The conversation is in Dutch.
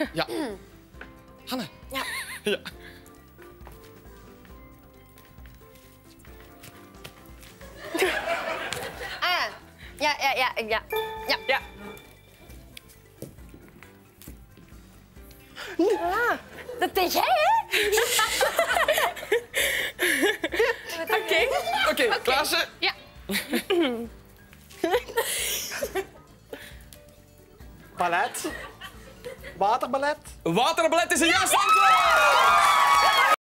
Ja. Hanne. Ja. Ja. Ah, ja. Ja. Ah, dat deed jij, hè? Oké, Klaassen. Ja. Ballet. Waterballet. Waterballet is een juiste antwoord!